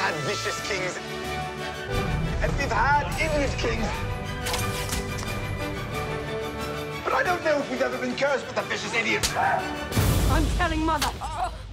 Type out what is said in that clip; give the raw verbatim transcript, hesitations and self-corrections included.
had vicious kings. And we've had idiot kings. But I don't know if we've ever been cursed with a vicious idiot. I'm telling Mother.